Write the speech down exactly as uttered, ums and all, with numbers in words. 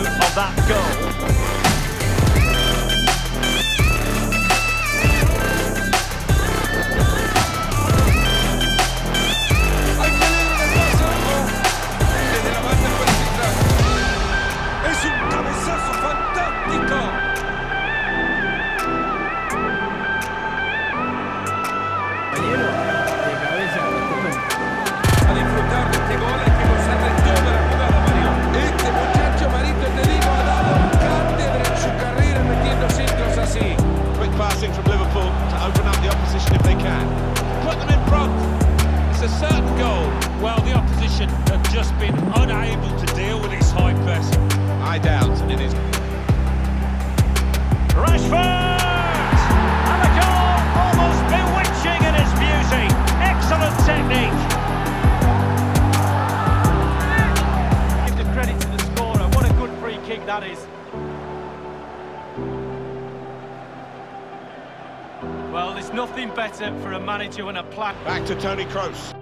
of that goal. From Liverpool to open up the opposition if they can. Put them in front. It's a certain goal. Well, the opposition have just been unable to deal with his high press. I doubt it is. Rashford! And a goal almost bewitching in its beauty. Excellent technique. Give the credit to the scorer. What a good free kick that is. Well, there's nothing better for a manager when a plan... Back to Toni Kroos.